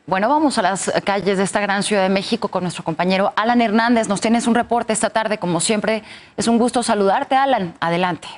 Bueno, vamos a las calles de esta gran Ciudad de México con nuestro compañero Alan Hernández. Nos tienes un reporte esta tarde, como siempre. Es un gusto saludarte, Alan. Adelante.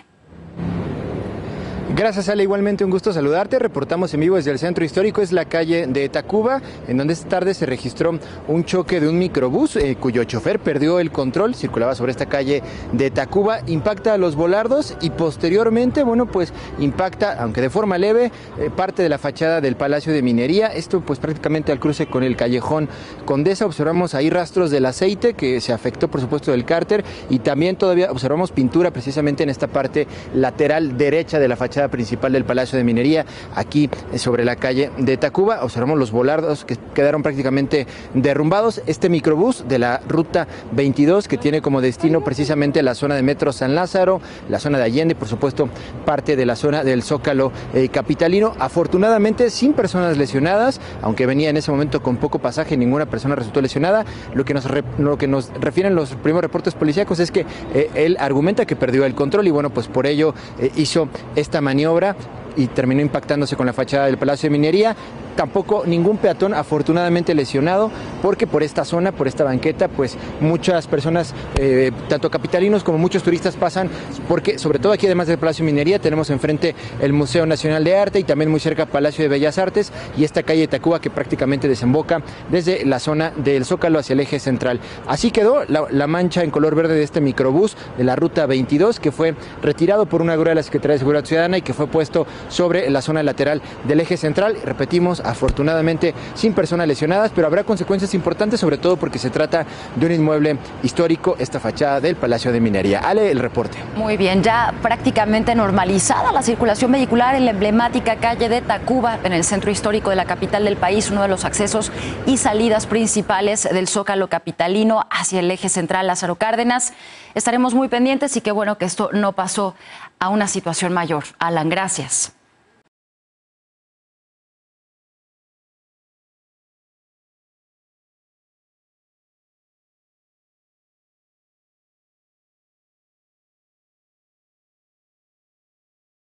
Gracias, Ale. Igualmente un gusto saludarte. Reportamos en vivo desde el centro histórico. Es la calle de Tacuba, en donde esta tarde se registró un choque de un microbús cuyo chofer perdió el control. Circulaba sobre esta calle de Tacuba, impacta a los volardos y posteriormente, bueno, pues impacta, aunque de forma leve, parte de la fachada del Palacio de Minería. Esto pues prácticamente al cruce con el callejón Condesa. Observamos ahí rastros del aceite que se afectó, por supuesto, del cárter, y también todavía observamos pintura precisamente en esta parte lateral derecha de la fachada principal del Palacio de Minería, aquí sobre la calle de Tacuba. Observamos los volardos que quedaron prácticamente derrumbados. Este microbús de la ruta 22, que tiene como destino precisamente la zona de Metro San Lázaro, la zona de Allende, por supuesto parte de la zona del Zócalo capitalino, afortunadamente sin personas lesionadas, aunque venía en ese momento con poco pasaje, ninguna persona resultó lesionada. Lo que nos refieren los primeros reportes policíacos es que él argumenta que perdió el control y bueno, pues por ello hizo esta maniobra y terminó impactándose con la fachada del Palacio de Minería. Tampoco ningún peatón afortunadamente lesionado, porque por esta zona, por esta banqueta, pues muchas personas, tanto capitalinos como muchos turistas pasan, porque sobre todo aquí, además del Palacio de Minería, tenemos enfrente el Museo Nacional de Arte y también muy cerca Palacio de Bellas Artes y esta calle de Tacuba que prácticamente desemboca desde la zona del Zócalo hacia el eje central. Así quedó la mancha en color verde de este microbús de la ruta 22, que fue retirado por una grúa de la Secretaría de Seguridad Ciudadana y que fue puesto sobre la zona lateral del eje central. Repetimos, afortunadamente sin personas lesionadas, pero habrá consecuencias importantes, sobre todo porque se trata de un inmueble histórico, esta fachada del Palacio de Minería. Ale, el reporte. Muy bien, ya prácticamente normalizada la circulación vehicular en la emblemática calle de Tacuba, en el centro histórico de la capital del país, uno de los accesos y salidas principales del Zócalo capitalino hacia el eje central Lázaro Cárdenas. Estaremos muy pendientes y qué bueno que esto no pasó a una situación mayor. Alan, gracias.